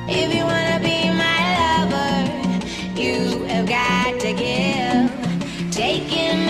If you wanna be my lover, you have got to give. Taking